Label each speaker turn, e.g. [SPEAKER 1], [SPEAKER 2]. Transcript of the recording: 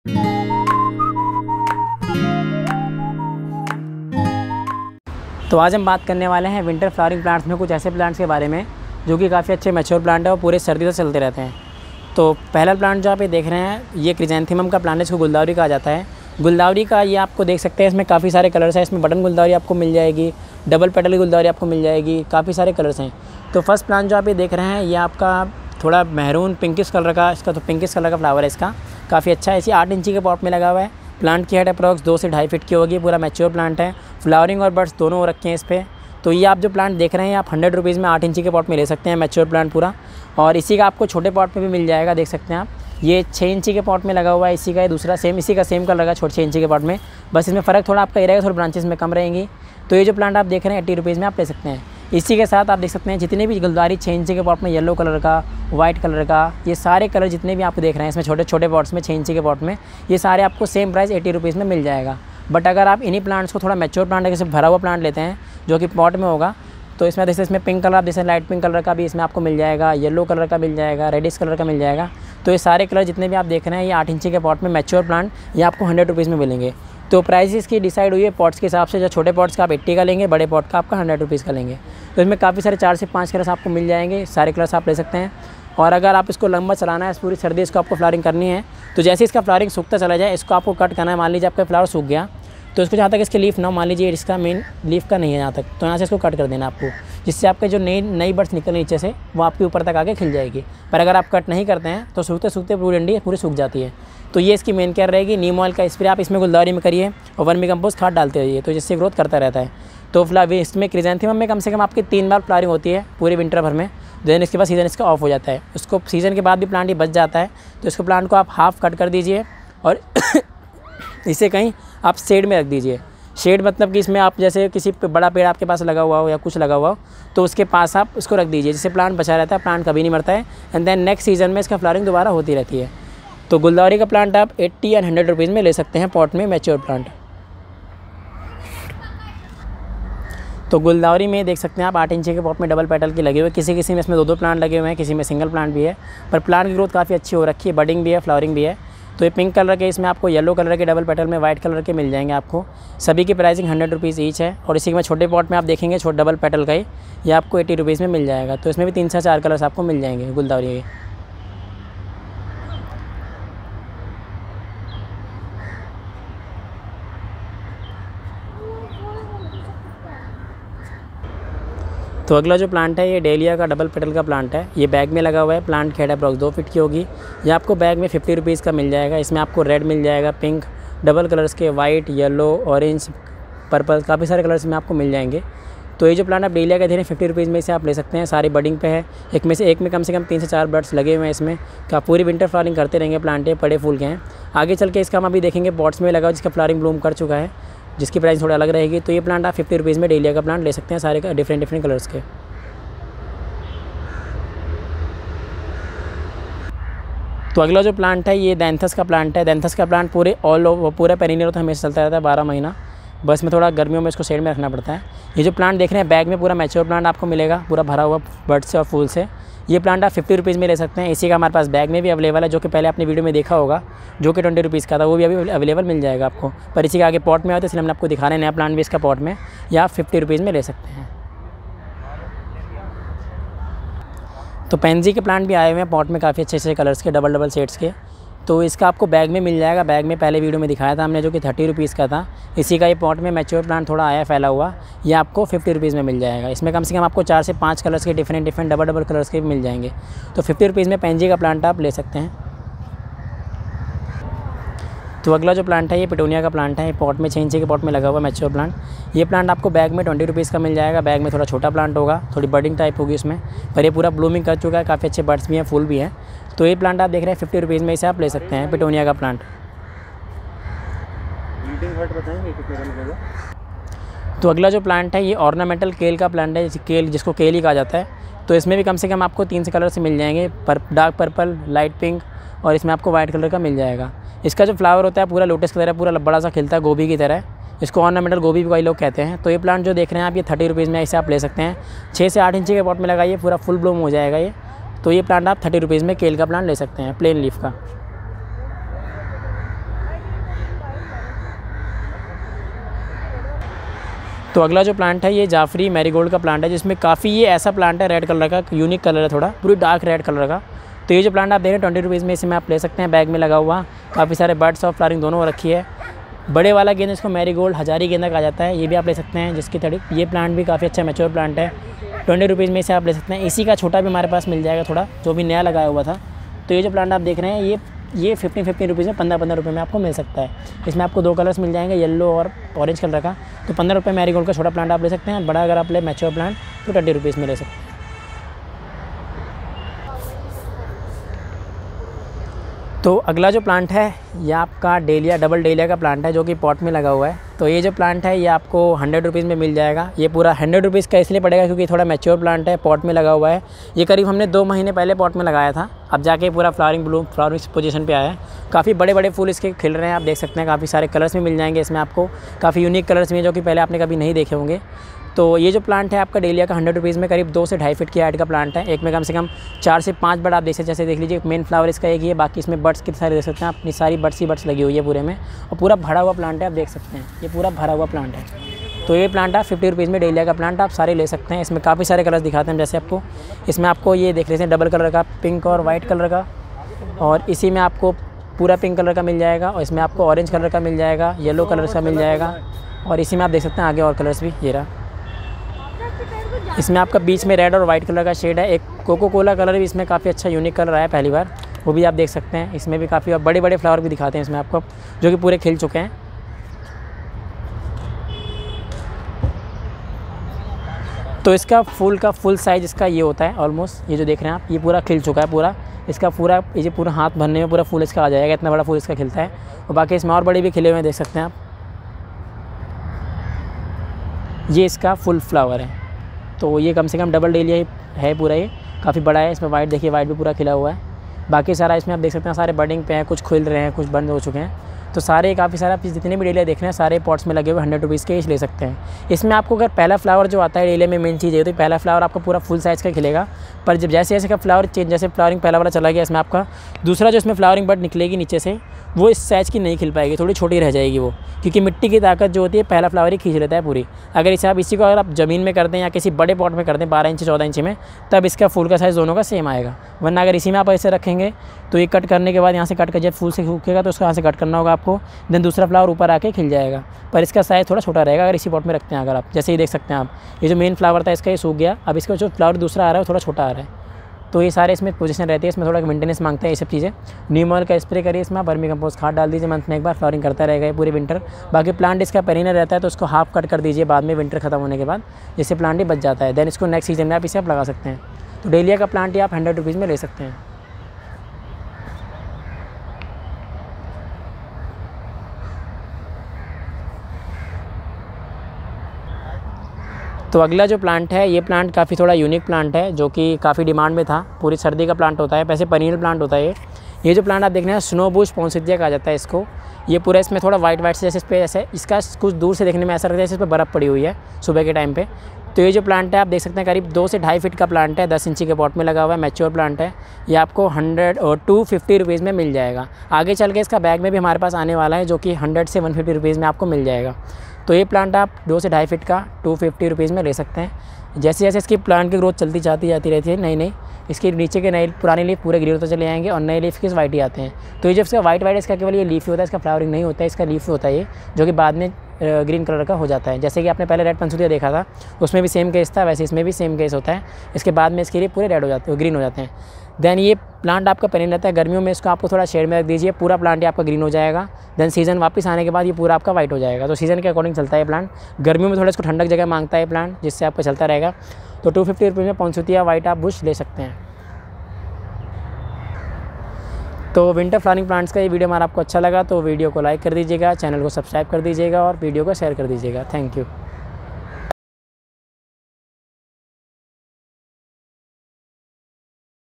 [SPEAKER 1] तो आज हम बात करने वाले हैं विंटर फ्लावरिंग प्लांट्स में कुछ ऐसे प्लांट्स के बारे में जो कि काफ़ी अच्छे मैच्योर प्लांट है और पूरे सर्दी तक चलते रहते हैं। तो पहला प्लांट जो आप ये देख रहे हैं ये क्रिजैंथेमम का प्लांट है, इसको गुलदावरी कहा जाता है। गुलदावरी का ये आपको देख सकते हैं, इसमें काफ़ी सारे कलर्स हैं। इसमें बटन गुलदावरी आपको मिल जाएगी, डबल पेटल की गुलदावरी आपको मिल जाएगी, काफ़ी सारे कलर्स हैं। तो फर्स्ट प्लांट जो आप ये देख रहे हैं ये आपका थोड़ा महरून पिंकिश कलर का, इसका तो पिंकिश कलर का फ्लावर है, इसका काफ़ी अच्छा है। इसी 8 इंची के पॉट में लगा हुआ है। प्लांट की हाइट अप्रॉक्स 2 से 2.5 फीट की होगी। पूरा मैच्योर प्लांट है, फ्लावरिंग और बर्ड्स दोनों हो रखे हैं इस पर। तो ये आप जो प्लांट देख रहे हैं आप 100 रुपीज़ में 8 इंची के पॉट में ले सकते हैं, मैच्योर प्लांट पूरा। और इसी का आपको छोटे पॉट में भी मिल जाएगा, देख सकते हैं आप। ये 6 इंची के पॉट में लगा हुआ है, इसी का ये दूसरा इसी का सेम कलर लगा 6 इंची के पॉट में। बस इसमें फ़र्क थोड़ा आपका ये रहेगा, थोड़ा ब्रांचेस में कम रहेंगी। तो ये जो प्लांट आप देख रहे हैं 80 रुपीज़ में आप ले सकते हैं। इसी के साथ आप देख सकते हैं जितने भी गुलदारी 6 इंची के पॉट में, येलो कलर का, वाइट कलर का, ये सारे कलर जितने भी आप देख रहे हैं इसमें छोटे छोटे पॉट्स में 6 इंची के पॉट में, ये सारे आपको सेम प्राइस 80 रुपीज़ में मिल जाएगा। बट अगर आप इन्हीं प्लांट्स को थोड़ा मैच्योर प्लांट जैसे भरा हुआ प्लांट लेते हैं जो कि पॉट में होगा, तो इसमें जैसे इसमें पिंक कलर आप जैसे लाइट पिंक कलर का भी इसमें आपको मिल जाएगा, येलो कलर का मिल जाएगा, रेडिश कलर का मिल जाएगा। तो ये सारे कलर जितने भी आप देख रहे हैं ये 8 इंची के पॉट में मैच्योर प्लांट ये आपको 100 रुपीज़ में मिलेंगे। तो प्राइस इसकी डिसाइड हुई है पॉट्स के हिसाब से। जो छोटे पॉट्स का आप 80 का लेंगे, बड़े पॉट का आपका 100 रुपीज़ का लेंगे। तो इसमें काफ़ी सारे 4 से 5 कलर्स आपको मिल जाएंगे, सारे कलर्स आप ले सकते हैं। और अगर आप इसको लंबा चलाना है, पूरी सर्दी इसको आपको फ्लावरिंग करनी है, तो जैसे इसका फ्लावरिंग सूखता चला जाए इसको आपको कट करना है। मान लीजिए आपका फ्लावर सूख गया तो इसको जहाँ तक इसके लीफ ना, मान लीजिए इसका मेन लीफ का नहीं है यहाँ तक, तो यहाँ से इसको कट कर देना आपको, जिससे आपके जो नई बर्ड्स निकल नीचे से वो आपके ऊपर तक आके खिल जाएगी। पर अगर आप कट नहीं करते हैं तो सूखते सूखते पूरी डंडी पूरी सूख जाती है। तो ये इसकी मेन केयर रहेगी। नीम ऑयल का स्प्रे आप इसमें गुलदावरी में करिए और वर्मी कंपोस्ट खाद डालते रहिए, तो जिससे ग्रोथ करता रहता है। तो इसमें क्रिजैंथेमम में कम से कम आपकी 3 बार फ्लावरिंग होती है पूरे विंटर भर में। देन इसके बाद सीज़न इसका ऑफ हो जाता है। उसको सीज़न के बाद भी प्लांट ही बच जाता है, तो इसको प्लांट को आप हाफ कट कर दीजिए और इसे कहीं आप शेड में रख दीजिए। शेड मतलब कि इसमें आप जैसे किसी बड़ा पेड़ आपके पास लगा हुआ हो या कुछ लगा हुआ हो तो उसके पास आप इसको रख दीजिए, जिससे प्लांट बचा रहता है, प्लांट कभी नहीं मरता है। एंड देन नेक्स्ट सीज़न में इसका फ्लावरिंग दोबारा होती रहती है। तो गुलदावरी का प्लांट आप 80 एंड 100 रुपीज़ में ले सकते हैं पॉट में, मैच्योर प्लांट। तो गुलदावरी में देख सकते हैं आप 8 इंची के पॉट में डबल पेटल के लगे हुए, किसी में इसमें 2-2 प्लांट लगे हुए हैं, किसी में सिंगल प्लांट भी है। पर प्लांट की ग्रोथ काफ़ी अच्छी हो रखी है, बडिंग भी है, फ्लावरिंग भी है। तो ये पिंक कलर के, इसमें आपको येलो कलर के डबल पेटल में वाइट कलर के मिल जाएंगे आपको। सभी की प्राइसिंग 100 रुपीज़ ईच है। और इसी में छोटे पॉट में आप देखेंगे छोटे डबल पेटल का ही ये आपको 80 रुपीज़ में मिल जाएगा। तो इसमें भी 3 से 4 कलर्स आपको मिल जाएंगे गुलदावरी के। तो अगला जो प्लांट है ये डेलिया का डबल पेटल का प्लांट है। ये बैग में लगा हुआ है। प्लांट की हाइट अप्रॉक्स 2 फीट की होगी। ये आपको बैग में 50 रुपीज़ का मिल जाएगा। इसमें आपको रेड मिल जाएगा, पिंक, डबल कलर्स के, वाइट, येलो, ऑरेंज, पर्पल, काफ़ी सारे कलर्स में आपको मिल जाएंगे। तो ये जो प्लांट आप डेलिया का दे रहे हैं 50 रुपीज़ में इसे आप ले सकते हैं। सारी बडिंग पे है। एक में कम से कम 3 से 4 बर्ड्स लगे हुए हैं इसमें। क्या पूरी विंटर फ्लावरिंग करते रहेंगे प्लांट, ये बड़े फूल के हैं। आगे चल के इसका हम अभी देखेंगे पॉट्स में लगा हुआ जिसका फ्लावरिंग ब्लूम कर चुका है, जिसकी प्राइस थोड़ा अलग रहेगी। तो ये प्लांट आप 50 रुपीज़ में डेलिया का प्लांट ले सकते हैं, सारे डिफरेंट कलर्स के। तो अगला जो प्लांट है ये दैंथस का प्लांट है। दैंथस का प्लांट पूरा पेरिनियर तो हमेशा चलता रहता है 12 महीना। बस में थोड़ा गर्मियों में इसको शेड में रखना पड़ता है। ये जो प्लांट देख रहे हैं बैग में पूरा मैच्योर प्लांट आपको मिलेगा, पूरा भरा हुआ बर्ड से और फूल से। ये प्लांट आप 50 रुपीज़ में ले सकते हैं। इसी का हमारे पास बैग में भी अवेलेबल है, जो कि पहले आपने वीडियो में देखा होगा, जो कि 20 रुपीज़ का था, वो भी अभी अवेलेबल मिल जाएगा आपको। पर इसी के आगे पॉट में आता है, इसलिए हमने आपको दिखा रहे हैं नया प्लांट भी इसका पॉट में, या आप 50 रुपीज़ में ले सकते हैं। तो पेंजी के प्लांट भी आए हुए हैं पॉट में, काफ़ी अच्छे कलर्स के, डबल शेड्स के। तो इसका आपको बैग में मिल जाएगा। बैग में पहले वीडियो में दिखाया था हमने, जो कि 30 रुपीज़ का था। इसी का ये पॉट में मैच्योर प्लांट थोड़ा आया फैला हुआ, ये आपको 50 रुपीज़ में मिल जाएगा। इसमें कम से कम आपको 4 से 5 कलर्स के डिफरेंट डबल कलर्स के भी मिल जाएंगे। तो 50 रुपीज़ में पेंजी का प्लांट आप ले सकते हैं। तो अगला जो प्लांट है ये पिटोनिया का प्लांट है। ये पॉट में 6 इंची के पॉट में लगा हुआ मैच्योर प्लांट। ये प्लांट आपको बैग में 20 रुपीज़ का मिल जाएगा। बैग में थोड़ा छोटा प्लांट होगा, थोड़ी बडिंग टाइप होगी उसमें, पर ये पूरा ब्लूमिंग कर चुका है, काफ़ी अच्छे बर्ड्स भी हैं, फूल भी हैं। तो ये प्लांट आप देख रहे हैं 50 रुपीज़ में इसे आप ले सकते हैं, पिटोनिया का प्लांट। तो अगला जो प्लांट है ये ऑर्नामेंटल केल का प्लांट है, जिसको केल ही कहा जाता है। तो इसमें भी कम से कम आपको 3 से कलर से मिल जाएंगे, डार्क पर्पल, लाइट पिंक, और इसमें आपको वाइट कलर का मिल जाएगा। इसका जो फ्लावर होता है पूरा लोटस की तरह, पूरा बड़ा सा खिलता है, गोभी की तरह। इसको ऑर्नामेंटल गोभी भी कई लोग कहते हैं। तो ये प्लांट जो देख रहे हैं आप, ये 30 रुपीज़ में इसे आप ले सकते हैं। 6 से 8 इंची के पॉट में लगाइए, पूरा फुल ब्लूम हो जाएगा ये। तो ये प्लांट आप 30 रुपीज़ में केल का प्लांट ले सकते हैं, प्लेन लीफ का। तो अगला जो प्लांट है ये जाफरी मैरीगोल्ड का प्लांट है, जिसमें काफ़ी ये ऐसा प्लांट है रेड कलर का, यूनिक कलर है थोड़ा, पूरी डार्क रेड कलर का। तो ये जो प्लांट आप देख रहे हैं 20 रुपीज़ में, इसमें आप ले सकते हैं, बैग में लगा हुआ। काफ़ी सारे बर्ड्स और फ्लावरिंग दोनों रखी है। बड़े वाला गेंदा इसको मैरीगोल्ड हजारी गेंदा कहा जाता है, ये भी आप ले सकते हैं जिसकी तड़ी। ये प्लांट भी काफ़ी अच्छा मैच्योर प्लांट है, 20 रुपीज़ में इसे आप ले सकते हैं। इसी का छोटा भी हमारे पास मिल जाएगा थोड़ा, जो भी नया लगाया हुआ था। तो ये जो प्लांट आप देख रहे हैं ये 15 रुपीज़ में 15 रुपये में आपको मिल सकता है। इसमें आपको 2 कलर्स मिल जाएंगे, येलो और ऑरेंज कलर का। तो 15 रुपये मैरीगोल्ड का छोटा प्लांट आप ले सकते हैं। बड़ा अगर आप ले मैच्योर प्लांट तो 20 रुपीज़ में ले सकते हैं। तो अगला जो प्लांट है ये आपका डेलिया, डबल डेलिया का प्लांट है, जो कि पॉट में लगा हुआ है। तो ये जो प्लांट है ये आपको 100 रुपीज़ में मिल जाएगा। ये पूरा 100 रुपीज़ का इसलिए पड़ेगा क्योंकि थोड़ा मैच्योर प्लांट है, पॉट में लगा हुआ है। ये करीब हमने 2 महीने पहले पॉट में लगाया था, अब जाके पूरा फ्लावरिंग पोजीशन पे आया है। काफ़ी बड़े बड़े फूल इसके खिल रहे हैं, आप देख सकते हैं। काफ़ी सारे कलर्स में मिल जाएंगे इसमें आपको, काफ़ी यूनिक कलर्स में, जो कि पहले आपने कभी नहीं देखे होंगे। तो ये जो प्लांट है आपका डेलिया का 100 रुपीज़ में करीब 2 से 2.5 फीट की हाइट का प्लांट है। एक में कम से कम 4 से 5 बर्ड आप देख सकते हैं। जैसे देख लीजिए मेन फ्लावर इसका एक ही है, बाकी इसमें बर्ड्स कितने सारे देख सकते हैं, अपनी सारी बर्ड्स ही बर्ड्स लगी हुई है पूरे में, और पूरा भरा हुआ प्लांट है, आप देख सकते हैं। ये पूरा भरा हुआ प्लांट है। तो ये प्लांट आप 50 रुपीज़ में डेलिया का प्लांट आप सारे ले सकते हैं। इसमें काफ़ी सारे कलर्स दिखाते हैं, जैसे आपको इसमें आपको ये देख रहे हैं डबल कलर का, पिंक और वाइट कलर का, और इसी में आपको पूरा पिंक कलर का मिल जाएगा, और इसमें आपको ऑरेंज कलर का मिल जाएगा, येलो कलर का मिल जाएगा, और इसी में आप देख सकते हैं आगे और कलर्स भी। ये रहा, इसमें आपका बीच में रेड और वाइट कलर का शेड है। एक कोको कोला कलर भी इसमें काफ़ी अच्छा यूनिक कलर आया पहली बार, वो भी आप देख सकते हैं। इसमें भी काफ़ी बड़े बड़े फ्लावर भी दिखाते हैं इसमें आपको, जो कि पूरे खिल चुके हैं। तो इसका फूल का फुल साइज़ इसका ये होता है ऑलमोस्ट, ये जो देख रहे हैं आप, ये पूरा खिल चुका है पूरा। इसका पूरा ये पूरा हाथ भरने में पूरा फूल इसका आ जाएगा, इतना बड़ा फूल इसका खिलता है। और बाकी इसमें और बड़े भी खिले हुए हैं, देख सकते हैं आप। ये इसका फुल फ्लावर है। तो ये कम से कम डबल डेलिया है पूरा, ये काफ़ी बड़ा है। इसमें वाइट देखिए, वाइट भी पूरा खिला हुआ है। बाकी सारा इसमें आप देख सकते हैं सारे बर्डिंग पे हैं, कुछ खुल रहे हैं, कुछ बंद हो चुके हैं। तो सारे काफ़ी सारे आप जितने भी डेलिया देख रहे हैं सारे पॉट्स में लगे हुए 100 रुपीज़ के ले सकते हैं। इसमें आपको अगर पहला फ्लावर जो आता है डेलिया में, मेन चीज़ है तो पहला फ्लावर आपका पूरा फुल साइज़ का खिलेगा। पर जब जैसे जैसे का फ्लावर चेंज, जैसे फ्लावरिंग पहला वाला चला गया, इसमें आपका दूसरा जो इसमें फ्लावरिंग बर्ड निकलेगी नीचे से, वो इस साइज़ की नहीं खिल पाएगी, थोड़ी छोटी रह जाएगी वो, क्योंकि मिट्टी की ताकत जो होती है पहला फ्लावर ही खींच लेता है पूरी। अगर इसे आप इसी को अगर आप ज़मीन में कर दें या किसी बड़े पॉट में कर दें 12 इंच 14 इंच में, तब इसका फूल का साइज़ दोनों का सेम आएगा। वरना अगर इसी में आप ऐसे रखेंगे तो ये कट करने के बाद यहाँ से कट कर जब फूल से सूखेगा तो उसको यहाँ से कट करना होगा आपको, देन दूसरा फ्लावर ऊपर आके खिल जाएगा। पर इसका साइज़ थोड़ा छोटा रहेगा अगर इसी पॉट में रखते हैं। अगर आप जैसे ही देख सकते हैं आप, ये जो मेन फ्लावर था इसका ये सूख गया, अब इसका जो फ्लावर दूसरा आ रहा है वो थोड़ा छोटा आ रहा है। तो ये सारे इसमें पोजीशन रहती है, इसमें थोड़ा मेंटेनेंस मांगते हैं ये सब चीज़ें। नीम ऑयल का स्प्रे करिए, इसमें वर्मी कंपोस्ट खाद डाल दीजिए, मंथ में एक बार फ्लावरिंग करता रहेगा ये पूरे विंटर। बाकी प्लांट इसका पेरिनर रहता है तो उसको हाफ कट कर दीजिए बाद में, विंटर खत्म होने के बाद, जिससे प्लांट ही बच जाता है। देन इसको नेक्स्ट सीजन में आप इसे आप लगा सकते हैं। तो डेलिया का प्लांट ही आप 100 रुपीज़ में ले सकते हैं। तो अगला जो प्लांट है ये प्लांट काफ़ी थोड़ा यूनिक प्लांट है, जो कि काफ़ी डिमांड में था। पूरी सर्दी का प्लांट होता है, वैसे पनीर प्लांट होता है ये जो प्लांट आप देख रहे हैं स्नो बुश पॉन्सिथिया कहा जाता है इसको। ये पूरा इसमें थोड़ा वाइट वाइट से जैसे इस पर ऐसे इसका कुछ दूर से देखने में ऐसा लगता है जैसे इस पर बर्फ़ पड़ी हुई है सुबह के टाइम पे। तो ये जो प्लांट है आप देख सकते हैं करीब 2 से 2.5 फीट का प्लांट है, 10 इंची के पॉट में लगा हुआ है, मैच्योर प्लांट है। ये आपको 100 और 250 रुपीज़ में मिल जाएगा। आगे चल के इसका बैग में भी हमारे पास आने वाला है, जो कि 100 से 150 रुपीज़ में आपको मिल जाएगा। तो ये प्लांट आप 2 से 2.5 फीट का 250 रुपीज़ में ले सकते हैं। जैसे जैसे इसकी प्लांट की ग्रोथ चलती जाती रहती है, नई इसके नीचे के नए पुराने लीफ पूरे ग्रीन होते चले जाएंगे और नए लीफ के वाइट ही आते हैं। तो ये जब इसका वाइट इसका केवल ये लीफ ही होता है, इसका फ्लावरिंग नहीं होता है, इसका लीफ होता है ये, जो कि बाद में ग्रीन कलर का हो जाता है। जैसे कि आपने पहले रेड पंसुतिया देखा था, उसमें भी सेम केस था, वैसे इसमें भी सेम केस होता है। इसके बाद में इसके लिए पूरे रेड हो जाते हैं, ग्रीन हो जाते हैं। देन ये प्लांट आपका पेरिन रहता है, गर्मियों में इसको आपको थोड़ा शेड में रख दीजिए, पूरा प्लांट आपका ग्रीन हो जाएगा। देन सीज़न वापस आने के बाद ये पूरा आपका वाइट हो जाएगा। तो सीज़न के अकॉर्डिंग चलता है प्लांट। गर्मियों में थोड़ा इसको ठंडक जगह मांगता है प्लांट, जिससे आपका चलता रहेगा। तो 250 रुपये में पॉन्सिथिया वाइट आप बुश ले सकते हैं। तो विंटर फ्लावरिंग प्लांट्स का ये वीडियो हमारा आपको अच्छा लगा तो वीडियो को लाइक कर दीजिएगा, चैनल को सब्सक्राइब कर दीजिएगा और वीडियो को शेयर कर दीजिएगा। Thank you.